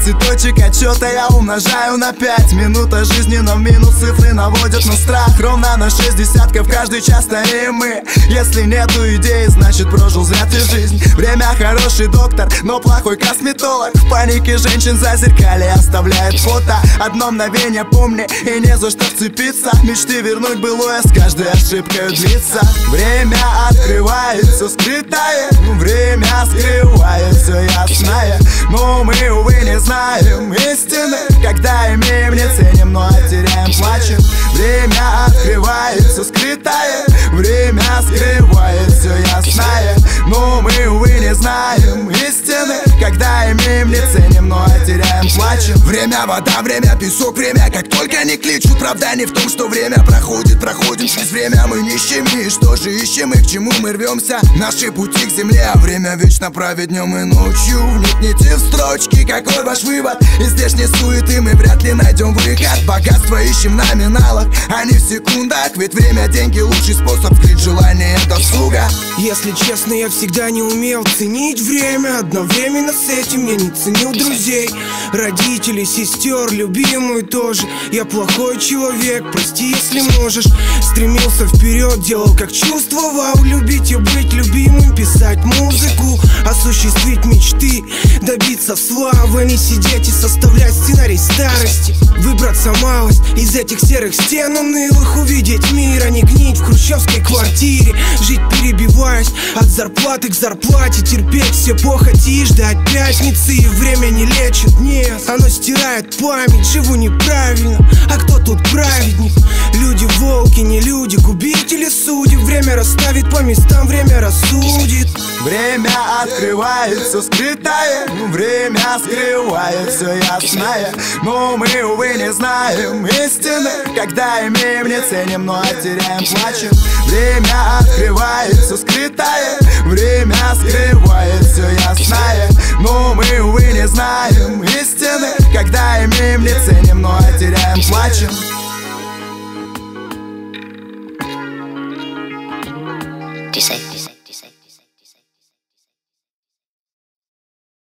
10 точек отчета я умножаю на 5. Минута жизни, но в минус цифры наводят на страх. Ровно на 6 десятков каждый час стареем мы. Если нету идеи, значит прожил зря ты жизнь. Время хороший доктор, но плохой косметолог. В панике женщин зазеркалье оставляет фото. Одно мгновение помни и не за что вцепиться. Мечты вернуть былое с каждой ошибкой длится. Время открывает все скрытое, время скрывает все ясное. Но мы, увы, не знаем истины. Когда имеем, не ценим, но теряем, плачем. Время открывает все скрытое, время скрывает все ясное. Но мы, увы, не знаем истины. Когда имеем, не ценим, но теряем, плачем. Время вода, время песок, время как только не кличут. Правда не в том, что время проходит, проходим через время мы нищим. И что же ищем и к чему мы рвемся? Наши пути к земле, а время вечно правит днем и ночью. Вникните в строчки, какой ваш вывод? Из здешней суеты мы вряд ли найдем выход. Богатство ищем в номиналах, а не в секундах. Ведь время, деньги, лучший способ скрыть желание досуга. Если честно, я всегда не умел ценить время. Одновременно с этим я не ценил друзей, родителей, сестер, любимую тоже. Я плохой человек, прости, если можешь. Стремился вперед, делал как чувствовал. Любить и быть любимым, писать музыку, осуществить мечты, добиться славы. Не сидеть и составлять сценарий старости. Выбраться малость из этих серых стен унылых. Увидеть мир, а не гнить в хрущевской квартире. Жить перебиваясь от зарплаты к зарплате. Терпеть все похоти и ждать пятницы. И время не лечит, нет, оно стирает память. Живу неправильно, а кто тут праведник? Люди волки, не люди, губители судеб. Время расставит по местам, время рассудит. Время открывает все скрытое, время скрывает все ясное. Но мы, увы, не знаем истины. Когда имеем, не ценим, но теряем, плачем. Время открывает все скрытое, время скрывает все ясное. Но мы, увы, не знаем истины. Когда имеем, не ценим, но теряем, плачем.